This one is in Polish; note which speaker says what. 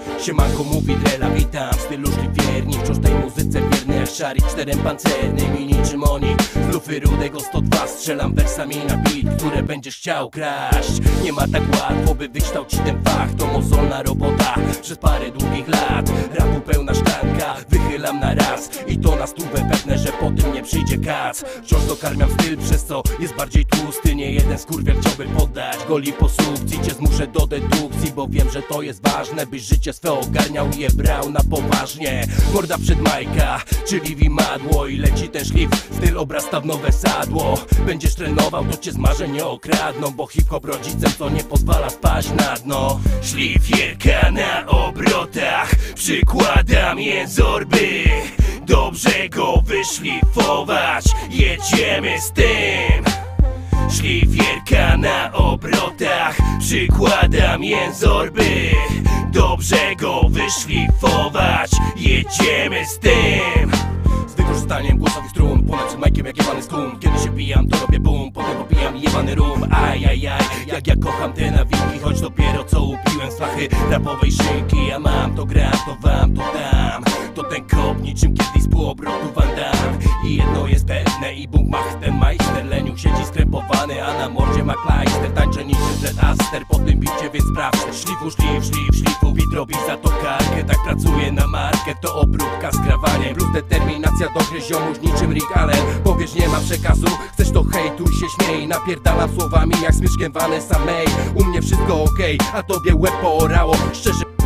Speaker 1: Siemanko, mówi Drela, witam w stylu szlifierni. Wciąż tej muzyce wierny jak szarik czterem pancernym. I niczym oni z lufy rudego 102 strzelam wersami na beat, które będziesz chciał kraść. Nie ma tak łatwo, by wykształcić ten fach. To mozolna robota przez parę długich lat. Rapu pełna sztanka, wychylam na raz. I to na stówę, pewne, że po tym nie przyjdzie kac. Wciąż dokarmiam styl, przez co jest bardziej tłusty. Nie jeden skurwiel chciałby poddać goli po sukcji. Cię zmuszę do dedukcji, bo wiem, że to jest ważne, byś życie swe ogarniał i je brał na poważnie. Morda przed Majka, czyli wimadło. I leci ten szlif, styl obrasta w nowe sadło. Będziesz trenował, to cię z marzeń nie okradną, bo hip-hop rodzicem to nie pozwala spaść na dno. Szlifierka na obrotach, przykładam jęzorby. Dobrze go wyszlifować, jedziemy z tym. Szlifierka na obrotach, przykładam jęzorby. Dobrze go wyszlifować, jedziemy z tym. Z wykorzystaniem głosowych strun, ponad przed majkiem jak jebany skun. Kiedy się bijam, to robię boom, potem popijam jebany rum. Ajajaj, jak ja kocham te nawiki, choć dopiero co upiłem z fachy rapowej szynki. Ja mam to, gram to, wam to dam. To ten kop niczym kiedyś z półobrotu Van Damme. I jedno jest pewne, i Bóg mach ten majster. Leniuk siedzi skrępowany, a na mordzie ma klajster. Tańczę niczym Red Aster po tym bicie, więc sprawdź. Szlifu, szlifu, bit robi za to karkę. Tak pracuję na markę, to obróbka z krawaniem. Plus determinacja do gry ziomuś niczym Rick Allen. Powiesz, nie ma przekazu, chcesz to hejtuj się śmiej. Napierdalam słowami jak smyczkiem Vanessa May. U mnie wszystko okej, a tobie łeb poorało. Szczerze